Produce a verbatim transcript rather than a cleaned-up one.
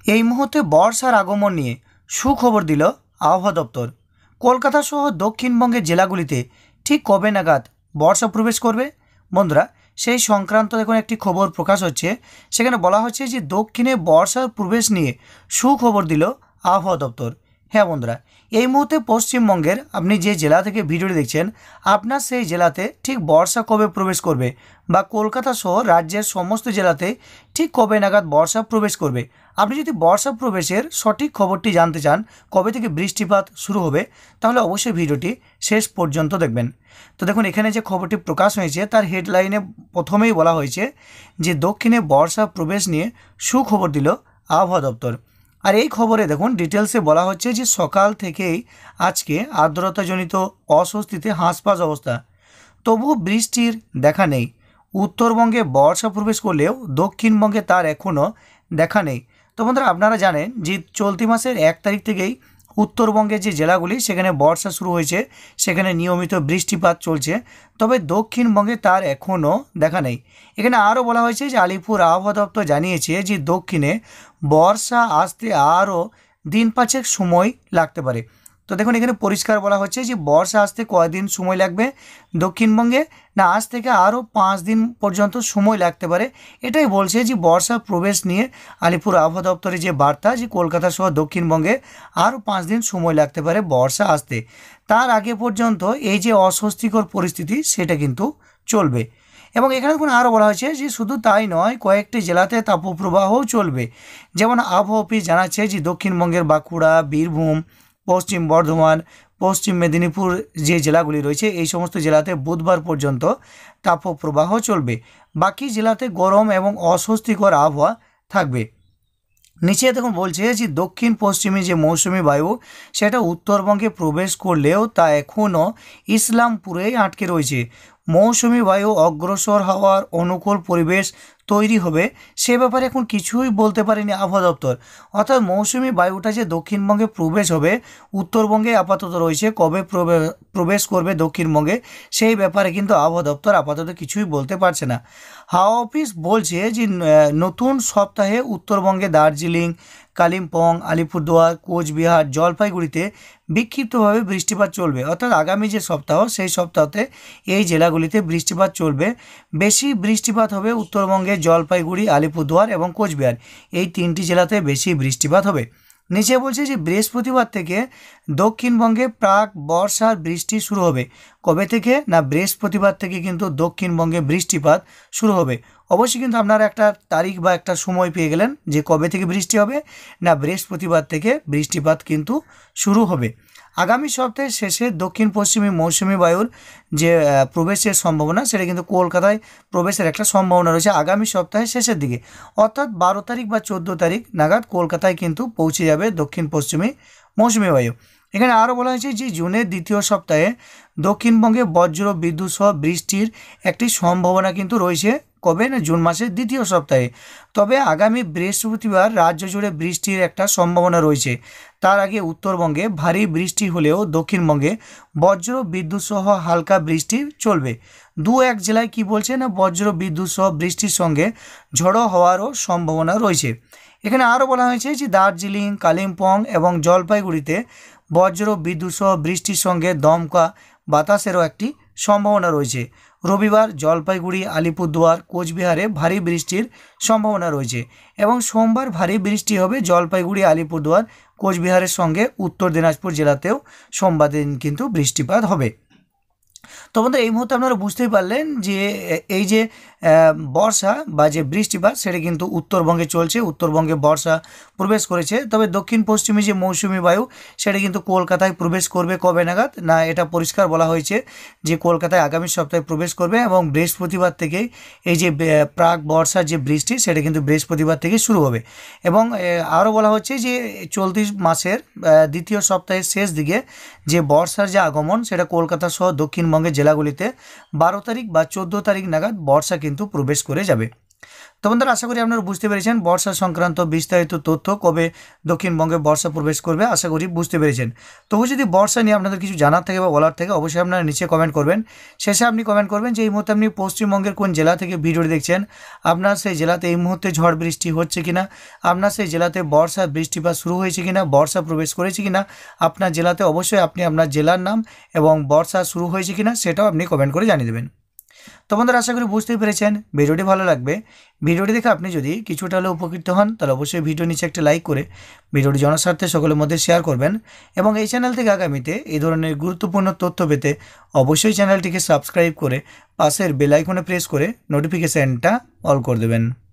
এই মুহূর্তে বর্ষার আগমন নিয়ে সুখবর দিল আবহাওয়া দপ্তর। কলকাতা সহ দক্ষিণবঙ্গের জেলাগুলিতে ঠিক কবে নাগাদ বর্ষা প্রবেশ করবে বন্ধুরা, সেই সংক্রান্ত দেখুন একটি খবর প্রকাশ হচ্ছে। সেখানে বলা হচ্ছে যে দক্ষিণে বর্ষার প্রবেশ নিয়ে সুখবর দিল আবহাওয়া দপ্তর। হ্যাঁ বন্ধুরা, এই মুহূর্তে পশ্চিমবঙ্গের আপনি যে জেলা থেকে ভিডিওটি দেখছেন, আপনার সেই জেলাতে ঠিক বর্ষা কবে প্রবেশ করবে বা কলকাতা সহ রাজ্যের সমস্ত জেলাতে ঠিক কবে নাগাদ বর্ষা প্রবেশ করবে, আপনি যদি বর্ষা প্রবেশের সঠিক খবরটি জানতে চান, কবে থেকে বৃষ্টিপাত শুরু হবে, তাহলে অবশ্যই ভিডিওটি শেষ পর্যন্ত দেখবেন। তো দেখুন, এখানে যে খবরটি প্রকাশ হয়েছে তার হেডলাইনে প্রথমেই বলা হয়েছে যে দক্ষিণে বর্ষা প্রবেশ নিয়ে সুখবর দিল আবহাওয়া দপ্তর। আর এই খবরে দেখুন ডিটেলসে বলা হচ্ছে যে সকাল থেকেই আজকে আর্দ্রতাজনিত অস্বস্তিতে হাঁসফাঁস অবস্থা, তবুও বৃষ্টির দেখা নেই। উত্তরবঙ্গে বর্ষা প্রবেশ করলেও দক্ষিণবঙ্গে তার এখনও দেখা নেই। তো বন্ধুরা, আপনারা জানেন যে চলতি মাসের এক তারিখ থেকেই উত্তরবঙ্গের যে জেলাগুলি সেখানে বর্ষা শুরু হয়েছে, সেখানে নিয়মিত বৃষ্টিপাত চলছে, তবে দক্ষিণবঙ্গে তার এখনও দেখা নেই। এখানে আরও বলা হয়েছে যে আলিপুর আবহাওয়া দপ্তর জানিয়েছে যে দক্ষিণে বর্ষা আসতে আরও দিন পাঁচেক সময় লাগতে পারে। তো দেখুন, এখানে পরিষ্কার বলা হচ্ছে যে বর্ষা আসতে কয়দিন সময় লাগবে দক্ষিণবঙ্গে, না আজ থেকে আরও পাঁচ দিন পর্যন্ত সময় লাগতে পারে। এটাই বলছে যে বর্ষা প্রবেশ নিয়ে আলিপুর আবহাওয়া দপ্তরের যে বার্তা, যে কলকাতা সহ দক্ষিণবঙ্গে আরও পাঁচ দিন সময় লাগতে পারে বর্ষা আসতে। তার আগে পর্যন্ত এই যে অস্বস্তিকর পরিস্থিতি সেটা কিন্তু চলবে। এবং এখানে দেখুন আরও বলা হয়েছে যে শুধু তাই নয়, কয়েকটি জেলাতে তাপপ্রবাহও চলবে। যেমন আবহাওয়া অফিস জানাচ্ছে যে দক্ষিণবঙ্গের বাঁকুড়া, বীরভূম, পশ্চিম বর্ধমান, পশ্চিম মেদিনীপুর যে জেলাগুলি রয়েছে, এই সমস্ত জেলাতে বুধবার পর্যন্ত তাপপ্রবাহ চলবে। বাকি জেলাতে গরম এবং অস্বস্তিকর আবহাওয়া থাকবে। নিচে দেখুন বলছে যে দক্ষিণ পশ্চিমী যে মৌসুমি বায়ু সেটা উত্তরবঙ্গে প্রবেশ করলেও তা এখনও ইসলামপুরেই আটকে রয়েছে। মৌসুমি বায়ু অগ্রসর হওয়ার অনুকূল পরিবেশ তৈরি হবে সে ব্যাপারে এখন কিছুই বলতে পারেনি আবহাওয়া দপ্তর। অর্থাৎ মৌসুমি বায়ুটা যে দক্ষিণবঙ্গে প্রবেশ হবে, উত্তরবঙ্গে আপাতত রয়েছে, কবে প্রবেশ করবে দক্ষিণবঙ্গে সেই ব্যাপারে কিন্তু আবহাওয়া দপ্তর আপাতত কিছুই বলতে পারছে না। হাওয়া অফিস বলছে যে নতুন সপ্তাহে উত্তরবঙ্গে দার্জিলিং, কালিম্পং, আলিপুরদুয়ার, কোচবিহার, জলপাইগুড়িতে বিক্ষিপ্তভাবে বৃষ্টিপাত চলবে। অর্থাৎ আগামী যে সপ্তাহ সেই সপ্তাহতে এই জেলাগুলিতে বৃষ্টিপাত চলবে। বেশি বৃষ্টিপাত হবে উত্তরবঙ্গে জলপাইগুড়ি, আলিপুরদুয়ার এবং কোচবিহার, এই তিনটি জেলাতে বেশি বৃষ্টিপাত হবে। নিচে বলছে যে বৃহস্পতিবার থেকে দক্ষিণবঙ্গে প্রাক বর্ষার বৃষ্টি শুরু হবে। কবে থেকে, না বৃহস্পতিবার থেকে কিন্তু দক্ষিণবঙ্গে বৃষ্টিপাত শুরু হবে। অবশ্যই কিন্তু আপনারা একটা তারিখ বা একটা সময় পেয়ে গেলেন যে কবে থেকে বৃষ্টি হবে, না বৃহস্পতিবার থেকে বৃষ্টিপাত কিন্তু শুরু হবে। আগামী সপ্তাহের শেষে দক্ষিণ পশ্চিমী মৌসুমি বায়ুর যে প্রবেশের সম্ভাবনা সেটা কিন্তু কলকাতায় প্রবেশের একটা সম্ভাবনা রয়েছে আগামী সপ্তাহের শেষের দিকে। অর্থাৎ বারো তারিখ বা চোদ্দো তারিখ নাগাদ কলকাতায় কিন্তু পৌঁছে যাবে দক্ষিণ পশ্চিমী মৌসুমি বায়ু। এখানে আরও বলা হয়েছে যে জুনের দ্বিতীয় সপ্তাহে দক্ষিণবঙ্গে বজ্র বিদ্যুৎ সহ বৃষ্টির একটি সম্ভাবনা কিন্তু রয়েছে। কবে, না জুন মাসের দ্বিতীয় সপ্তাহে। তবে আগামী বৃহস্পতিবার রাজ্য জুড়ে বৃষ্টির একটা সম্ভাবনা রয়েছে। তার আগে উত্তরবঙ্গে ভারী বৃষ্টি হলেও দক্ষিণবঙ্গে বজ্র বিদ্যুৎ সহ হালকা বৃষ্টি চলবে। দু এক জেলায় কি বলছে, না বজ্র বিদ্যুৎ সহ বৃষ্টির সঙ্গে ঝড়ো হওয়ারও সম্ভাবনা রয়েছে। এখানে আরও বলা হয়েছে যে দার্জিলিং, কালিম্পং এবং জলপাইগুড়িতে বজ্র বিদ্যুৎ সহ বৃষ্টির সঙ্গে দমকা বাতাসেরও একটি সম্ভাবনা রয়েছে। রবিবার জলপাইগুড়ি, আলিপুরদুয়ার, কোচবিহারে ভারী বৃষ্টির সম্ভাবনা রয়েছে এবং সোমবার ভারী বৃষ্টি হবে জলপাইগুড়ি, আলিপুরদুয়ার, কোচবিহারের সঙ্গে উত্তর দিনাজপুর জেলাতেও সোমবার দিন কিন্তু বৃষ্টিপাত হবে। তো বন্ধু, এই মুহূর্তে আপনারা বুঝতেই পারলেন যে এই যে বর্ষা বা যে বৃষ্টিপাত সেটা কিন্তু উত্তরবঙ্গে চলছে, উত্তরবঙ্গে বর্ষা প্রবেশ করেছে। তবে দক্ষিণ পশ্চিমী যে মৌসুমি বায়ু সেটা কিন্তু কলকাতায় প্রবেশ করবে কবে নাগাদ, না এটা পরিষ্কার বলা হয়েছে যে কলকাতায় আগামী সপ্তাহে প্রবেশ করবে এবং বৃহস্পতিবার থেকেই এই যে প্রাক বর্ষার যে বৃষ্টি সেটা কিন্তু বৃহস্পতিবার থেকে শুরু হবে। এবং আরও বলা হচ্ছে যে চলতি মাসের দ্বিতীয় সপ্তাহের শেষ দিকে যে বর্ষার যে আগমন সেটা কলকাতা সহ দক্ষিণবঙ্গের জেলাগুলিতে বারো তারিখ বা চোদ্দো তারিখ নাগাদ বর্ষা কিন্তু প্রবেশ করে যাবে। তো বন্ধুরা, আশা করি আপনারা বুঝতে পেরেছেন বর্ষা সংক্রান্ত বিস্তারিত তথ্য, কবে দক্ষিণবঙ্গে বর্ষা প্রবেশ করবে আশা করি বুঝতে পেরেছেন। তবু যদি বর্ষা নিয়ে আপনাদের কিছু জানার থাকে বা বলার থাকে অবশ্যই আপনারা নিচে কমেন্ট করবেন। শেষে আপনি কমেন্ট করবেন যে এই মুহূর্তে আপনি পশ্চিমবঙ্গের কোন জেলা থেকে ভিডিওটি দেখছেন, আপনার সেই জেলাতে এই মুহূর্তে ঝড় বৃষ্টি হচ্ছে কিনা, আপনার সেই জেলাতে বর্ষা বৃষ্টিপাত শুরু হয়েছে কিনা, বর্ষা প্রবেশ করেছে কিনা আপনার জেলাতে। অবশ্যই আপনি আপনার জেলার নাম এবং বর্ষা শুরু হয়েছে কিনা সেটাও আপনি কমেন্ট করে জানিয়ে দেবেন। তো বন্ধুরা, আশা করি বুঝতেই পেরেছেন, ভিডিওটি ভালো লাগবে। ভিডিওটি দেখে আপনি যদি কিছুটা হলেও উপকৃত হন তাহলে অবশ্যই ভিডিও নিচে একটা লাইক করে ভিডিওটি জনস্বার্থে সকলের মধ্যে শেয়ার করবেন। এবং এই চ্যানেল থেকে আগামীতে এই ধরনের গুরুত্বপূর্ণ তথ্য পেতে অবশ্যই চ্যানেলটিকে সাবস্ক্রাইব করে পাশের বেল আইকনে প্রেস করে নোটিফিকেশানটা অল করে দেবেন।